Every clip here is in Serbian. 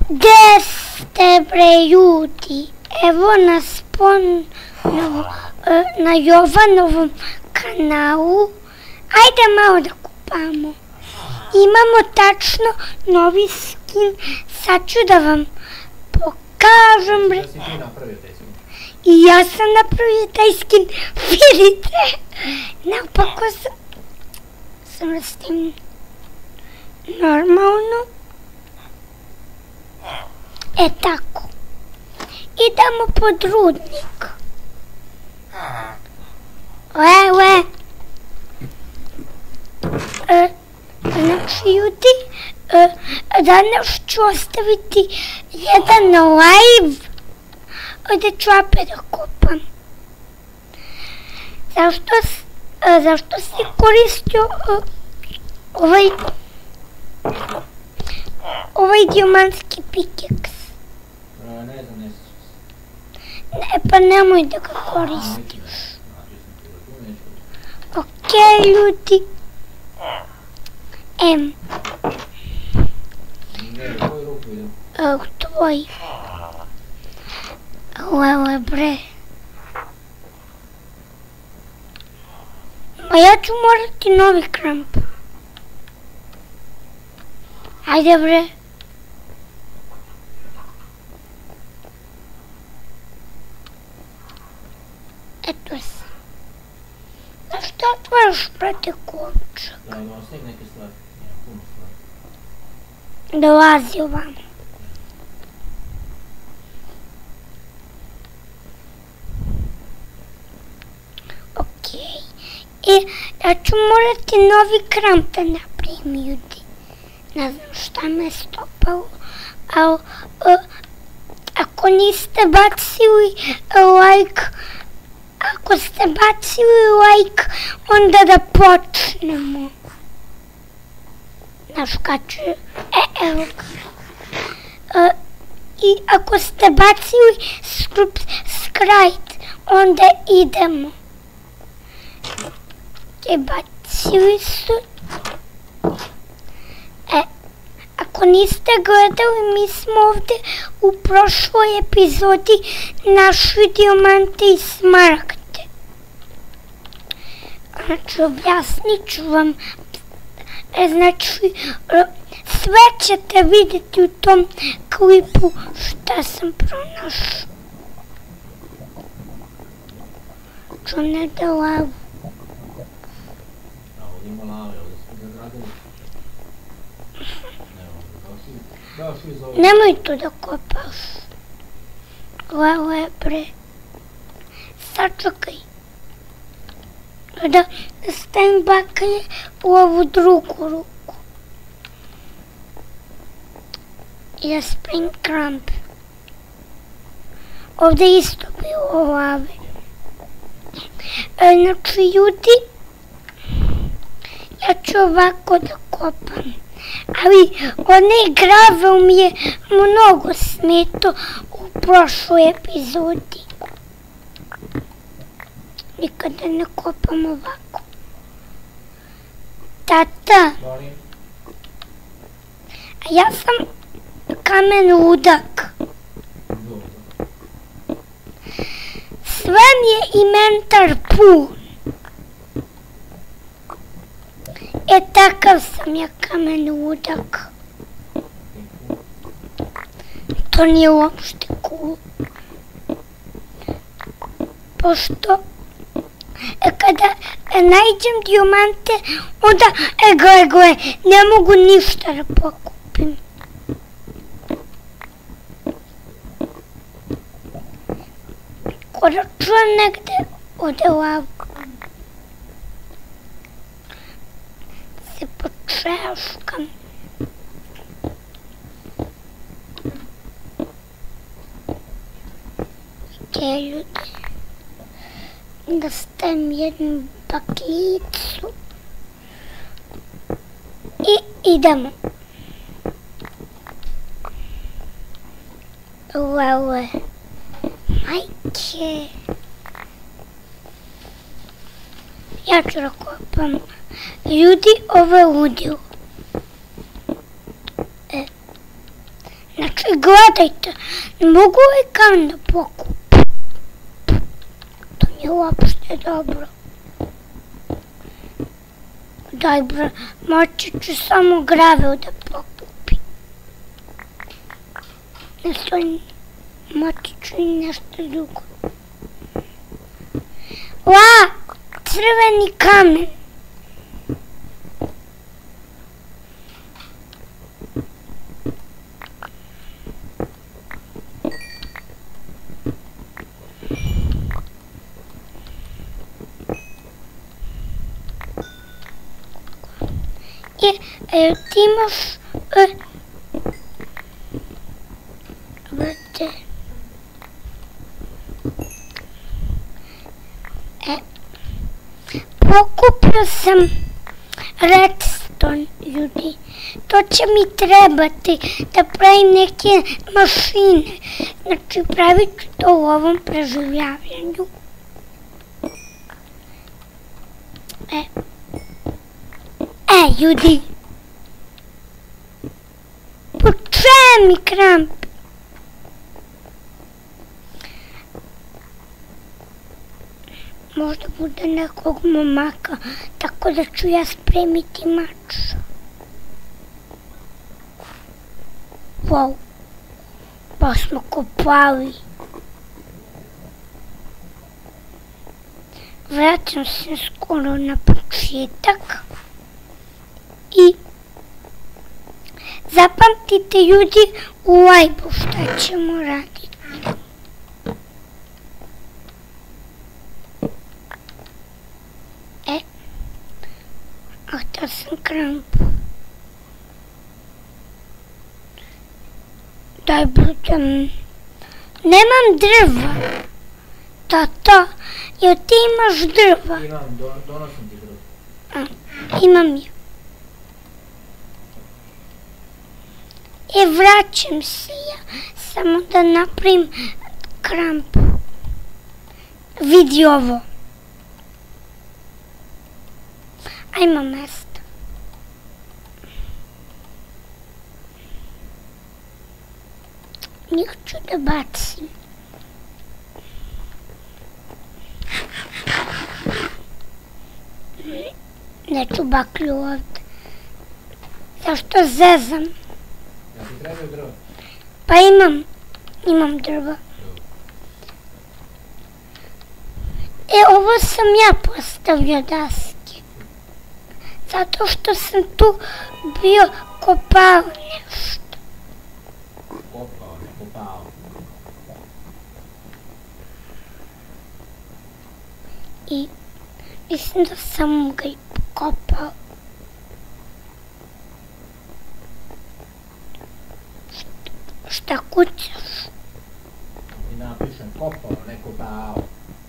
Gde ste bre ljudi? Evo nas ponovo na Jovanovom kanalu. Ajde malo da kupamo. Imamo tačno novi skin. Sad ću da vam pokažem bre. I ja sam napravio taj skin. Vidite? Napako sam s tim normalno. E tako. Idemo pod rudnik. Znači ljudi, danas ću ostaviti jedan live gde ću opet da kopam. Zašto si koristio ovaj dijamantski pikeks? Ne znam, ne sjećam se. Ne, pa nemoj da ga koristiš. Okej, ljudi. Tvoj. Lele, bre. Ma ja ću morati novi kramp. Ajde, bre. Eto se. Zašto otvaraš, brate, kovčak? Da ostavim neke stvari, nema puno stvari. Dolazi ovamo. Okej. Ja ću morati novi kramp da napravim, ljudi. Ne znam šta me stopalo, ali ako niste bacili like, onda da počnemo. Znaš kad ću, evo ga. I ako ste bacili subscribe, onda idemo. Bacili su. Ako niste gledali, mi smo ovde u prošloj epizodi našli dijamante i smaragde. Znači, objasnit ću vam. Znači, sve ćete vidjeti u tom klipu šta sam pronašla. Ću ne da lavu. Ima lave, ovdje smo zagradili. Nemoj to da kopaš. Lele, bre. Sačekaj. Da stavim baklje u ovu drugu ruku. I da spremim kramp. Ovdje isto bilo lave. Znači, ljudi, ja ću ovako da kopam. Ali onaj gravel mi je mnogo smetao u prošloj epizodi. Nikada ne kopam ovako. Tata, a ja sam kamen ludak. Sve mi je inventar pun. Takav sam ja kamen ludak. To nije uopšte cool. Pošto kada nađem dijamante, onda, gle, ne mogu ništa da pokupim. Koračujem negde ode lavka. Se počeškam. Okej, ljudi. Da stavim jednu bakicu. I idemo. Lele. Majke. Ja ću da kopam. Ljudi, ovo je ludilo. Znači, gledajte, ne mogu ovaj kamen da pokupim. To nije uopšte dobro. Daj bre, moći ću samo gravel da pokupim. Moći ću i nešto drugo. Crveni kamen. Ti imaš... Vrte... Pokupio sam redstone, ljudi. To će mi trebati da pravim neke mašine. Znači, pravit ću to u ovom preživljavanju. Ljudi. Po čemu mi kramp? Možda bude nekog momaka, tako da ću ja spremiti mač. Wow, pa smo kopali. Vraćam se skoro na početak. I zapamtite, ljudi, u live-u šta ćemo raditi. Htio sam krampu. Daj budem. Nemam drva. Tata, jel ti imaš drva? Imam, donosim ti drva. Imam je. Vraćam se ja. Samo da napravim krampu. Vidi ovo. Ajmo mjesto. Njih ću da bacim. Neću baklju ovdje. Zašto zezam? Ja ti trebaju drva? Pa imam drva. Ovo sam ja postavio daske. Zato što sam tu bio kopao nešto. Kopao, ne kopao. I mislim da sam ga i kopao. Šta kućaš? I napišem kopao, ne kopao.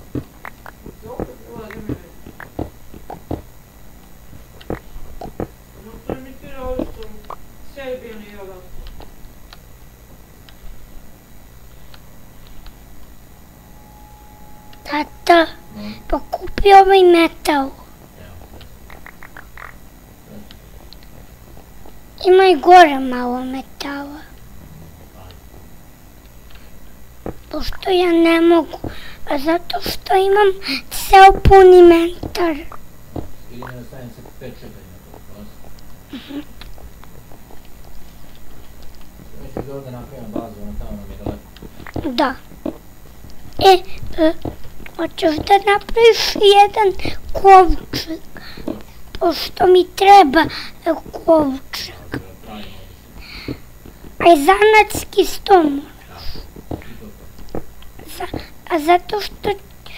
Tata, pokupi ovaj metal. Ima i gore malo metala. Pošto ja ne mogu, zato što imam ceo pun inventar. Ili ne ostavim se pečekaj na to prosto. Misliš da ovdje napravim bazu, ono tamo nam je daleko. Da. Hoćeš da napraviš jedan kovčeg, pošto mi treba kovčeg. A i zanatski sto moraš. A zato što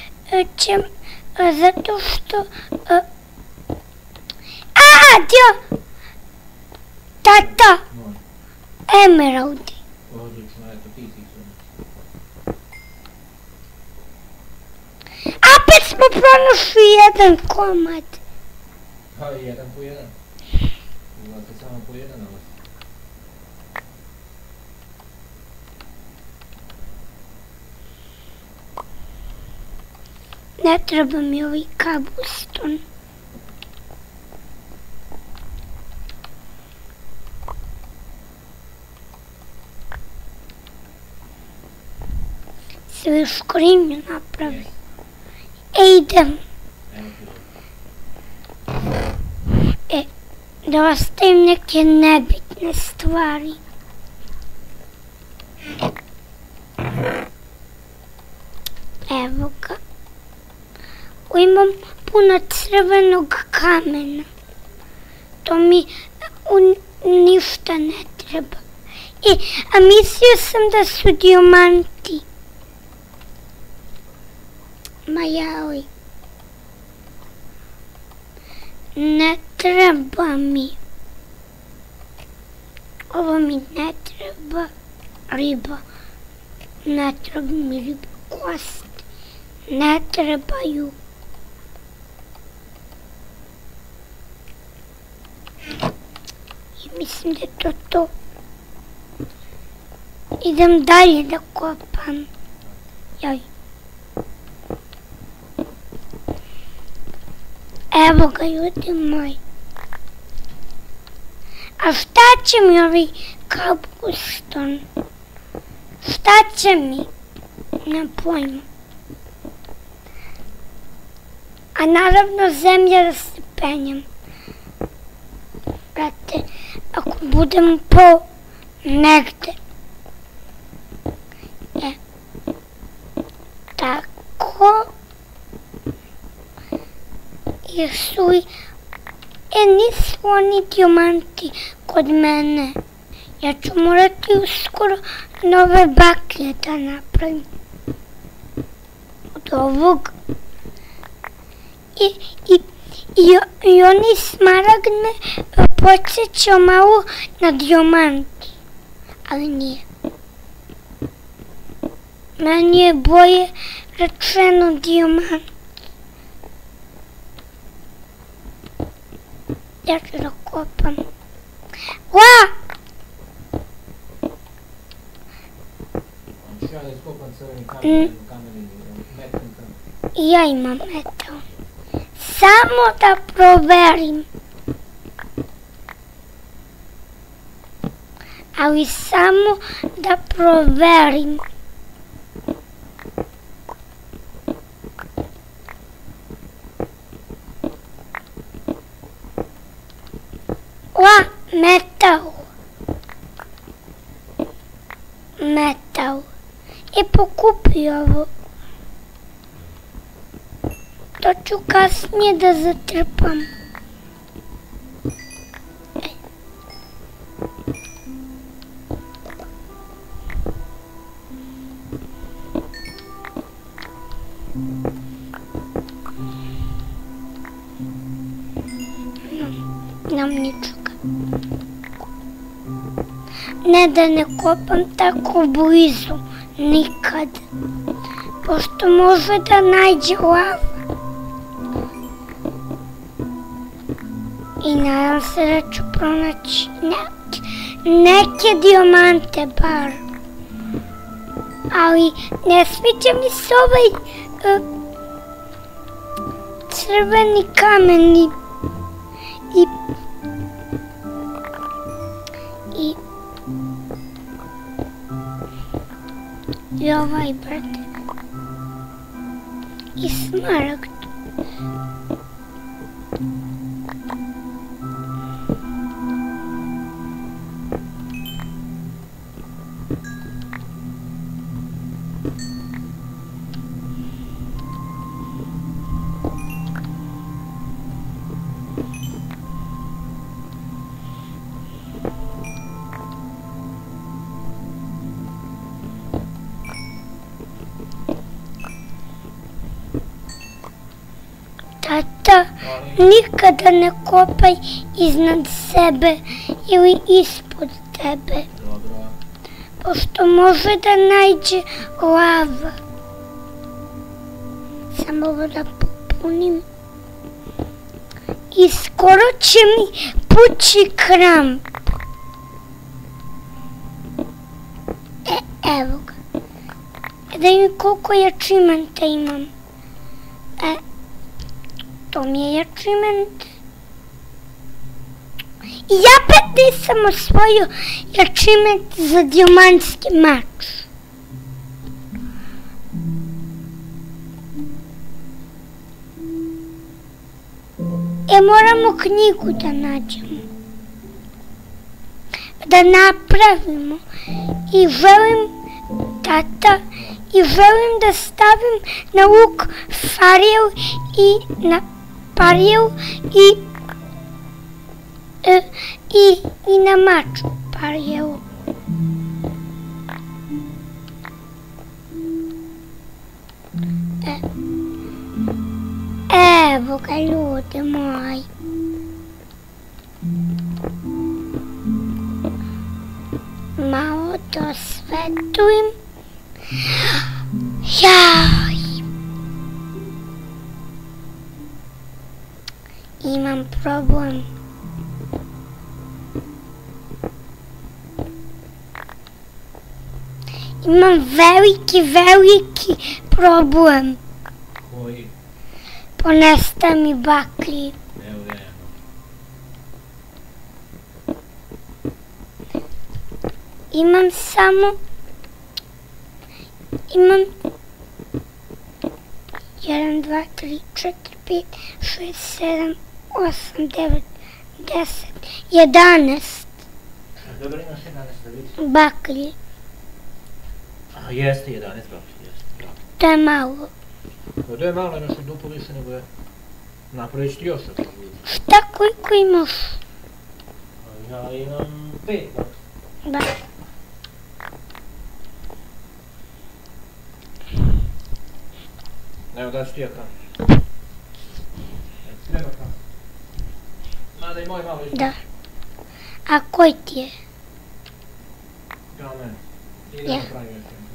Tata! Emeraldi. Odlično, eto ti si su. Opet smo pronašli jedan komad. Pa jedan po jedan. Imate samo po jedan, ali... Ne treba mi ovaj kabuston. Ili škrinju napravi. Idem. Da ostavim neke nebitne stvari. Evo ga. Imam puno crvenog kamena. To mi ništa ne treba. A mislio sam da su dijamanti. Ma joj. Ne treba mi. Ovo mi ne treba. Riba. Ne treba mi riba. Kosti. Ne trebaju. I mislim da je to to. Idem dalje da kopam. Joj. Evo ga, ljudi moji. A šta će mi ovaj kabuston? Šta će mi? Ne pojma. A naravno zemlja da se penjem. Brate, ako budem po negde. Tako. Jer su nisu oni dijamanti kod mene. Ja ću morati uskoro nove baklje da napravim. Od ovog. I oni smaragdne podsjećao malo na dijamant. Ali nije. Meni je bolje rečeno dijamant. Ja ću da kopam. Ua! Hoću ja da iskopam crveni kamen, metal kamen. Ja imam metal. Samo da proverim. Ali samo da proverim. Metal. Metal. Pokupi ovo. To ću kasnije da zatrpam. Nam ničega. Ne da ne kopam tako blizu, nikad. Pošto može da nađe lava. I nadam se da ću pronaći neke dijamante bar. Ali ne sviđa mi se ovaj crveni kamen i ovaj, brate. I smaragd. Tata, nikada ne kopaj iznad sebe ili ispod tebe. Dobro. Pošto može da nađe lava. Samo ovo da popunim. I skoro će mi pući kramp. Evo ga. Da im koliko jačimenta imam. To mi je jačiment. I ja opet nisam osvojio jačiment za dijamantski mač. Moramo knjigu da nađemo. Da napravimo. I želim, tata, i želim da stavim na luk farijel i na parijel i na maču parijelu. Evo ga, ljudi moji. Malo to osvetlim. Jaj. Imam problem. Imam veliki problem. Koji? Ponesta mi baklji. Evo ja. Imam 1, 2, 3, 4, 5, 6, 7, 8, 9, 10, 11 Dobro, imaš 11 vidi. baklji. A jeste 11 baklji, jeste. To je malo. To je malo, imaš duplo više nego je. Napravit ću ti još ako bude. Šta koliko imaš? Ja imam 5 baklji. Da. Evo da ću ti ja kamen. Treba kamen. Mada i moj malo išli. Da. A koji ti je? Kamen. Idemo Ja. pravim još jedan.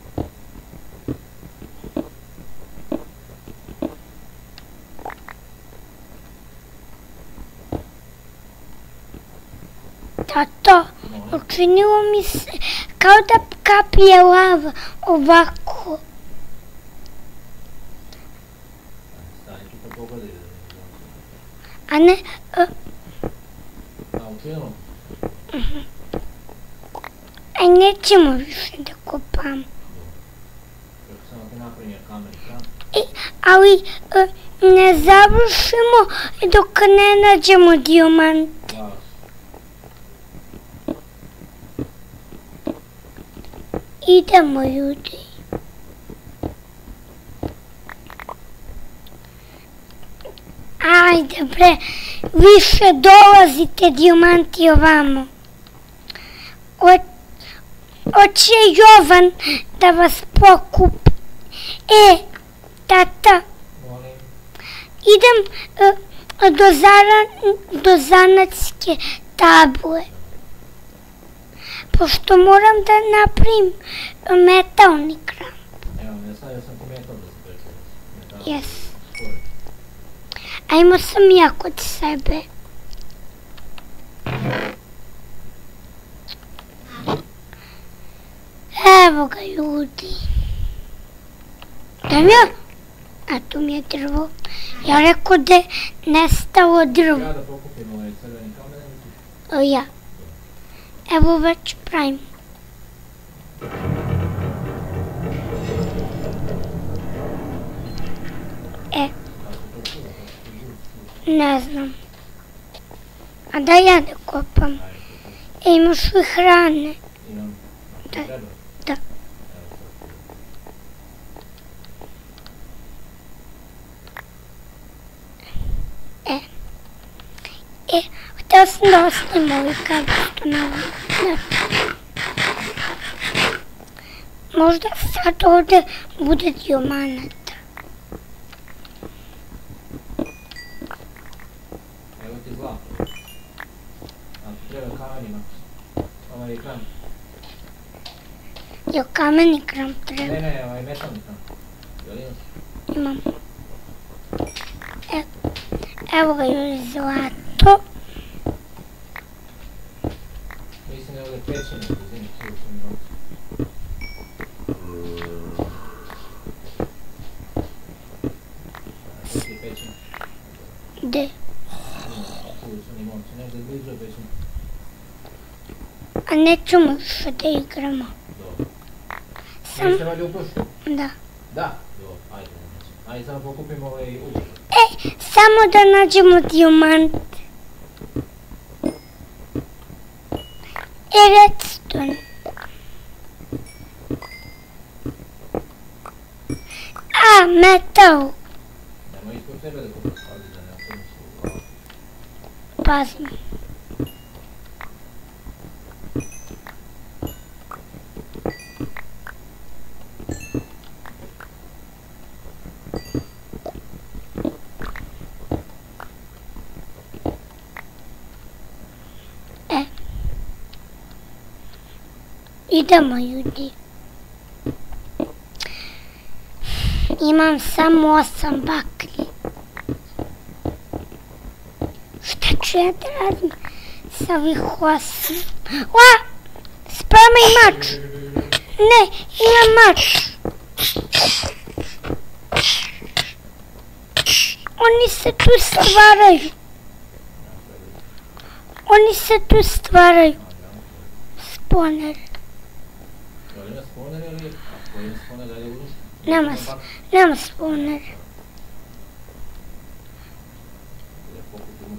Tato, učinilo mi se kao da kapije lava ovako. Stani tu pa pogledaj. A ne, A učinilo? aj nećemo više da kopamo. Kako samo ti napravim ja kamen i kram. Ali ne završimo dok ne nađemo dijamant. Hvala. Idemo, ljudi. Ajde bre, više dolazite dijamanti ovamo. Hoće Jovan da vas pokupi. Tata, Molim. idem do zanatske table. Pošto moram da napravim metalni kramp. Evo, ja stavio sam ti metal da se pečuvaš. Jes. Ajmo sam ja kod sebe. Evo ga, ljudi. Dam ja? A tu mi je drvo. Ja rekao da je nestalo drvo. Ja da pokupim ovaj crveni kamen. Ja. Evo već pravim. Ne znam. A da ja da kopam. Imaš li hrane? Imam. Da. Treba? Da. Htio sam da ostavim ovaj kabistu na ovom. Možda sad ovdje bude dijamanata. Evo ti zlato. A ti treba kamenima. Ovaj kram. Jo, kameni kramp treba. Ne, ovaj metalni kram. Jel imaš? Imam. Evo ga još zlato. Mislim da je ovdje pećenje, zimi, čiju sam mi ovdje. Gdje ti je pećenje? Gde? Čiju sam mi momci, negdje blizu je pećenje. A nećemo više da igramo. Dobro. Sam, Niste valjda upošli? da. Da? Dobro, ajde. Ajde, samo pokupimo ovaj ugovor. Samo da nađemo dijamant. Redstone. Metal. Nemoj ispod sebe da kupaš, pazi da ne ostavim se u glavu. Pazim. Idemo, ljudi. Imam samo 8 baklji. Šta ću ja da radim sa ovih 8? Spremaj mač. Ne, imam mač. Oni se tu stvaraju. Oni se tu stvaraju. Spawner. Ima spawner ili? Ako ima spawner, daj da uruši. Nema spawner. Da pokupimo.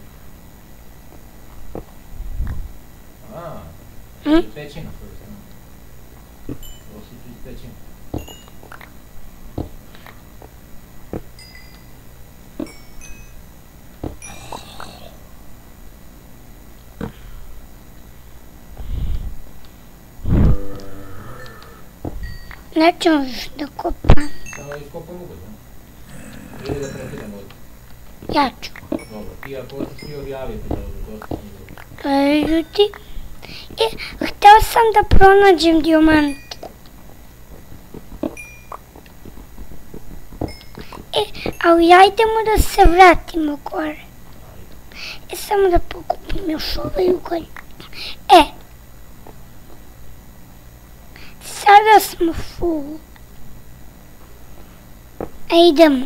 Pećina. Ovo su tu iz pećina. Neću još da kopam. Samo iskopam ugo, znam. Ili da prekidam ovdje. Ja ću. Dobro, ti ako hoćeš ti odjaviti da dosta sam dobro. Ljudi, hteo sam da pronađem dijamant. Ali ajdemo da se vratimo gore. Samo da pokupim još ovaj ugalj. Sada smo full. Idemo.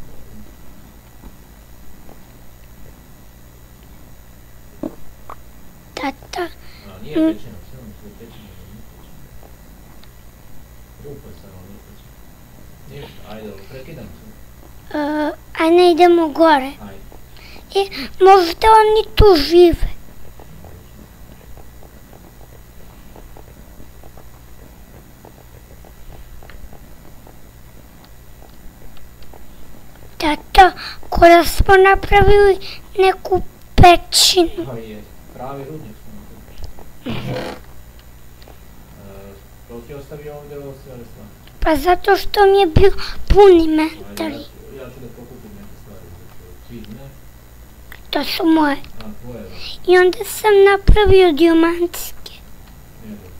Tata. Nije pećina, sve su pećina. Rupa samo, nije pećina. Ništa, ajde, prekidam se. Ajde, idemo gore. Ajde. Možda oni tu žive. Tata, ko da smo napravili neku pećinu. Pa je, pravi rudnik smo napravili. To ti ostavio ovdje ovo sve ove stvari. Pa zato što mi je bio pun inventar. Ja ću da pokupim neke stvari. Čizme. To su moje. Tvoje, da. I onda sam napravio dijamantske. Nije dobro.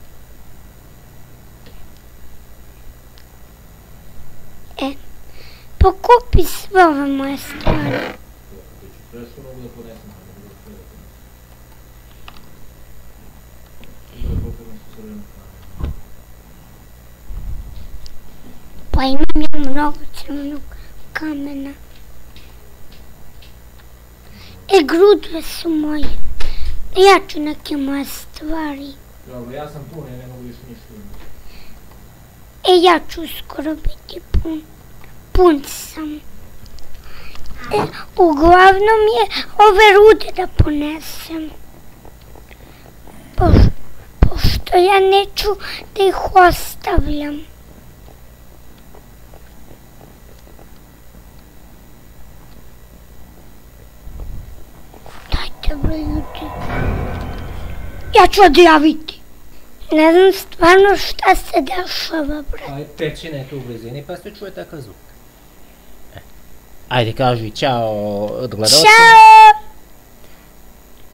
Pokupi sve ove moje stvari. Sve što mogu da ponesem, ali ne mogu sve da ponesem. Da pokupim se sve vreme. Pa imam ja mnogo crvenog kamena. Grudve su moje. Ja ću neke moje stvari. Dobro, ja sam pun, ja ne mogu više ništa imati. Ja ću uskoro biti pun. Pun sam. Uglavnom je ove rude da ponesem. Pošto ja neću da ih ostavljam. Dajte bre ljudi. Ja ću odjaviti. Ne znam stvarno šta se dešava bre. Aj, pećina je tu u blizini pa se čuje takav zvuk. Ajde, kaži čao od gledalcima. Ćao!